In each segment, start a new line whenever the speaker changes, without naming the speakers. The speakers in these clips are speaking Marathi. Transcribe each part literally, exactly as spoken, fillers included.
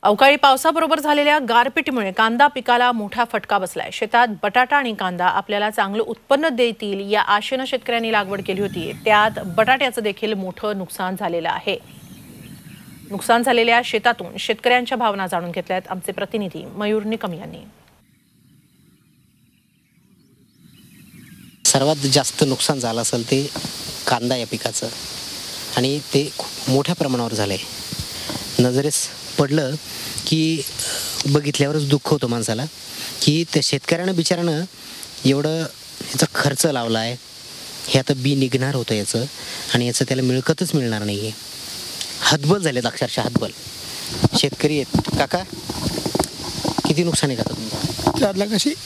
अवकाळी पावसाबरोबर झालेल्या गारपिटीमुळे कांदा पिकाला मोठा फटका बसलाय। शेतात बटाटा आणि कांदा आपल्याला चांगलं उत्पन्न देतील या आशेने शेतकऱ्यांनी लागवड केली होती। त्यात बटाट्याचं देखील मोठं नुकसान झालेलं आहे। नुकसान झालेल्या शेतातून शेतकऱ्यांच्या भावना जाणून घेतल्यात आमचे प्रतिनिधी मयूर निकम यांनी।
सर्वात जास्त नुकसान झालं असेल ते कांदा या पिकाचं आणि ते मोठ्या प्रमाणावर झालंय। नजरेस पडलं की बघितल्यावरच दुःख होतं माणसाला की त्या शेतकऱ्यानं बिचारानं एवढं याचा खर्च लावला आहे, हे आता बी निघणार होतं याचं आणि याचं त्याला मिळकतच मिळणार नाही आहे। हतबल झालेत, अक्षरशः हतबल शेतकरी आहेत। काका किती नुकसान आहे काका तुमचं?
चार लाख अशी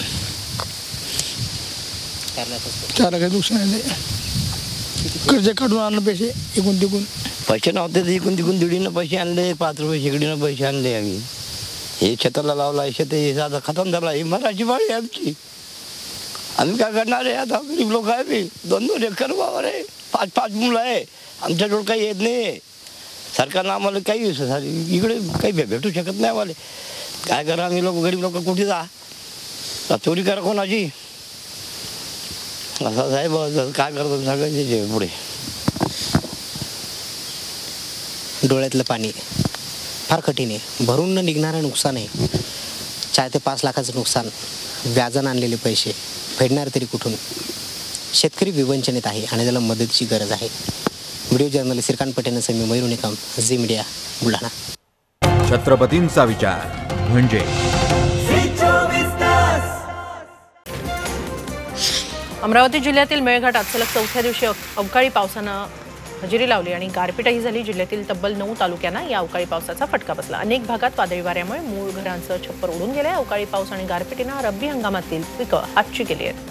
चार लाख
चार लाख नुकसान आहे। कर्ज काढून आणलं पैसे इकून तिकून
पैसे नव्हते तर इकून तिकून दीडीनं पैसे आणले, पाच रुपये शेकडीनं पैसे आणले आम्ही। हे शेताला लावला, शेत आता खतम झाला। ही मराठी बाळी आहे आमची, आम्ही काय करणार आहे? आता गरीब लोक आहे, मी दोन दोन एकर वावर आहे, पाच पाच मुलं आहे, आमच्याजवळ काही येत नाही। सरकारनं आम्हाला काही इकडे काही भेटू शकत नाही आम्हाला। काय करा आम्ही लोक गरीब लोक? कुठे जा चोरी करा कोणाची? असं साहेब काय करतो सगळ्यांचे पुढे
डोळ्यातलं पाणी फार कठीण आहे। भरून न निघणारं नुकसान आहे। चार ते पाच लाखाचं नुकसान, व्याजानं आणलेले पैसे फेडणार तरी कुठून? शेतकरी विवंचनेत आहे आणि त्याला मदतीची गरज आहे। व्हिडिओ जर्नलिस्ट श्रीकांत पटेलसह मी मयूर निकम, झी मीडिया, बुलढाणा।
छत्रपतींचा विचार म्हणजे
अमरावती जिल्ह्यातील मेळघाटात सलग चौथ्या दिवशी अवकाळी पावसानं हजेरी लावली आणि गारपीटही झाली। जिल्ह्यातील तब्बल नऊ तालुक्यांना या अवकाळी पावसाचा फटका बसला। अनेक भागात वादळी वाऱ्यामुळे मूळ घरांचं छप्पर उडून गेले। अवकाळी पाऊस आणि गारपिटीनं रब्बी हंगामातील पिकं हातची केली आहेत।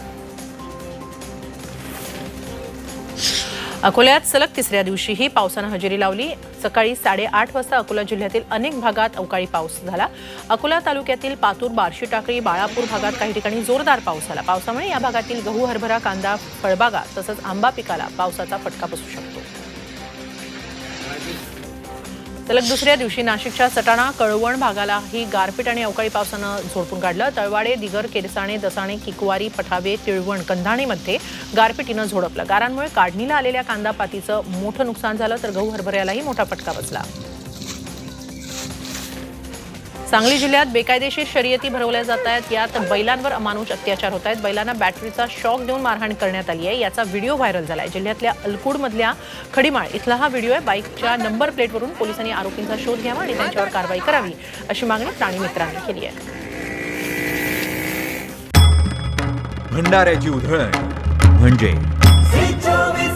अकोल्यात सलग तिसऱ्या दिवशीही पावसानं हजेरी लावली। सकाळी साडेआठ वाजता अकोला जिल्ह्यातील अनेक भागात अवकाळी पाऊस झाला। अकोला तालुक्यातील पातूर, बार्शी टाकळी, बाळापूर भागात काही ठिकाणी जोरदार पाऊस झाला। पावसामुळे या भागातील गहू, हरभरा, कांदा, फळबागा तसंच आंबा पिकाला पावसाचा फटका बसू शकतो। सलग दुसऱ्या दिवशी नाशिकच्या सटाणा, कळवण भागालाही गारपीट आणि अवकाळी पावसानं झोडपून काढलं। तळवाडे, दिगर, केरसाणे, दसाणे, किकवारी, पठावे, तिळवण, कंधाणीमध्ये गारपिटीनं झोडपलं। गारांमुळे काढणीला आलेल्या कांदा पातीचं मोठं नुकसान झालं तर गहू, हरभऱ्यालाही मोठा फटका बसला। सांगली जिल्ह्यात बेकायदेशीर शर्यती भरवल्या जात आहेत। यात बैलांवर अमानुष अत्याचार होत आहेत। बैलांना बॅटरीचा शॉक देऊन मारहाण करण्यात आली आहे। याचा व्हिडिओ व्हायरल झालाय। जिल्ह्यातल्या अलकुडमधल्या खडीमाळ इथला हा व्हिडिओ आहे। बाईकच्या नंबर प्लेटवरून पोलिसांनी आरोपींचा शोध घ्यावा आणि त्यांच्यावर कारवाई करावी अशी मागणी प्राणीमित्रांनी केली आहे।
भंडाऱ्याची उधळण म्हणजे